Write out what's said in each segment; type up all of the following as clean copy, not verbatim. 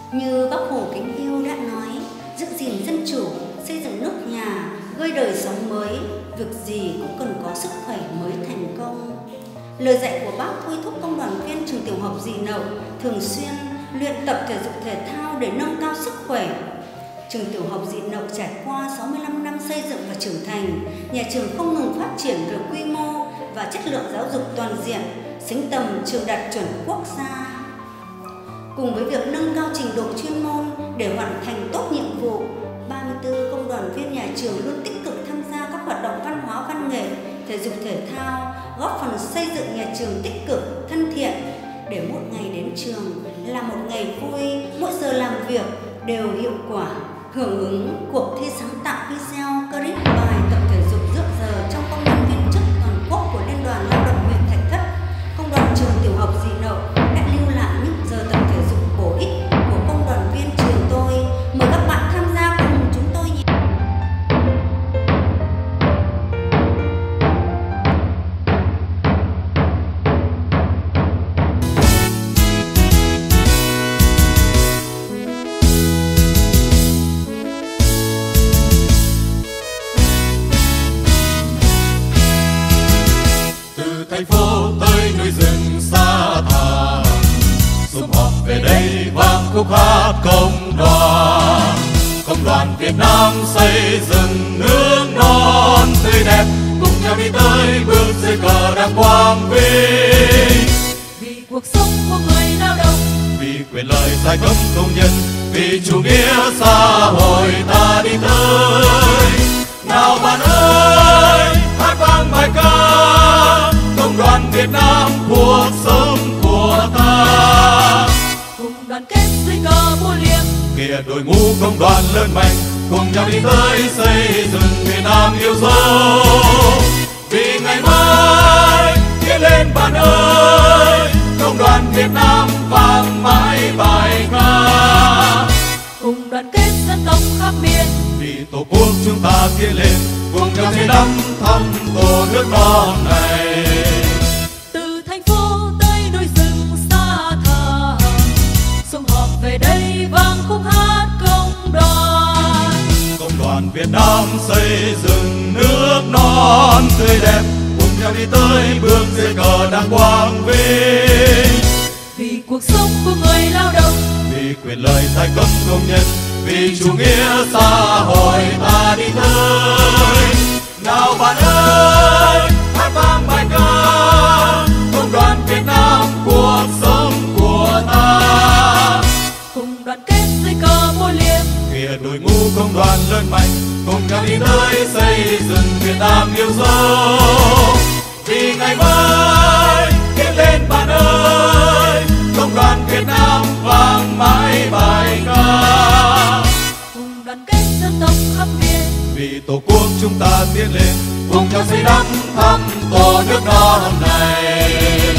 Như Bác Hồ kính yêu đã nói, giữ gìn dân chủ, xây dựng nước nhà, gây đời sống mới, việc gì cũng cần có sức khỏe mới thành công. Lời dạy của Bác thôi thúc công đoàn viên trường tiểu học Dị Nậu thường xuyên luyện tập thể dục thể thao để nâng cao sức khỏe. Trường tiểu học Dị Nậu trải qua 65 năm xây dựng và trưởng thành, nhà trường không ngừng phát triển về quy mô và chất lượng giáo dục toàn diện, xứng tầm trường đạt chuẩn quốc gia. Cùng với việc nâng cao trình độ chuyên môn để hoàn thành tốt nhiệm vụ, 34 công đoàn viên nhà trường luôn tích cực tham gia các hoạt động văn hóa văn nghệ, thể dục thể thao, góp phần xây dựng nhà trường tích cực, thân thiện, để mỗi ngày đến trường là một ngày vui, mỗi giờ làm việc đều hiệu quả. Hưởng ứng cuộc thi sáng tạo video clip bài tập thể dục giữa giờ trong công đoàn viên chức toàn quốc của Liên đoàn Lao động huyện Thạch Thất, công đoàn trường tiểu học Dị Nậu đã lưu lại những giờ tập thể dục bổ ích của công đoàn viên trường tôi. Mời các bạn tham gia cùng chúng tôi nhé. Thành phố tới núi rừng xa thẳm, sum họp về đây vang khúc hát công đoàn Việt Nam xây dựng nước non tươi đẹp, cùng nhau đi tới bước dưới cờ đảng quang vinh. Vì cuộc sống của người lao động, vì quyền lợi giai cấp công nhân, vì chủ nghĩa xã hội ta đi tới. Nào bạn ơi, hát vang bài ca công đoàn Việt Nam, cuộc sống của ta. cùng đoàn kết dưới cờ búa liềm, Kìa đội ngũ công đoàn lớn mạnh, cùng nhau đi tới xây dựng Việt Nam yêu dấu. Vì ngày mai tiến lên bạn ơi, công đoàn Việt Nam vang mãi bài ca. cùng đoàn kết dân tộc khắp miền, Vì tổ quốc chúng ta tiến lên, cùng nhau xây đắp thăm tổ nước non này. từ thành phố tới núi rừng xa thẳm, sum họp về đây vang khúc hát công đoàn. Công đoàn Việt Nam xây dựng nước non tươi đẹp, cùng nhau đi tới bước dưới cờ đảng quang vinh. Vì cuộc sống của người lao động, Vì quyền lợi giai cấp công nhân, vì chủ nghĩa xã hội ta đi tới. Nào bạn ơi, hát vang bài ca công đoàn Việt Nam, cuộc sống của ta. cùng đoàn kết dưới cờ búa liềm, Kìa đội ngũ công đoàn lớn mạnh, cùng nhau đi tới xây dựng Việt Nam yêu dấu. Vì ngày mai tiến lên bạn ơi, công đoàn Việt Nam vang mãi bài ca. cùng đoàn kết dân tộc khắp miền, Vì tổ quốc chúng ta tiến lên, cùng nhau xây đắp thăm tổ nước non này.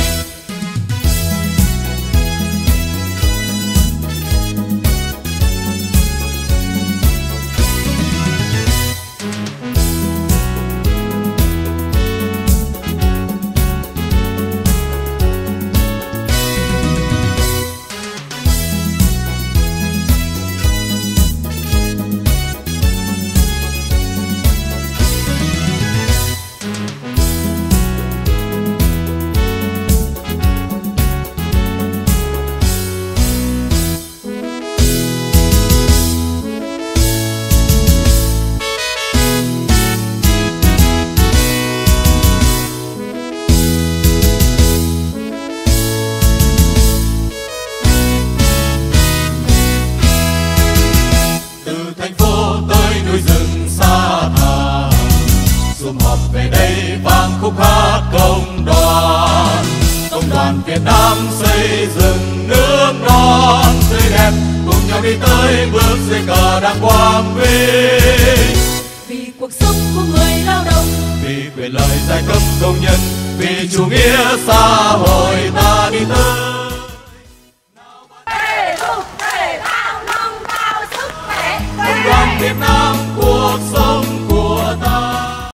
Về đây vang khúc hát công đoàn Việt Nam xây dựng nước non tươi đẹp, cùng nhau đi tới bước dưới cờ đảng quang vinh. vì cuộc sống của người lao động, Vì quyền lợi giai cấp công nhân, vì chủ nghĩa xã hội ta đi tới.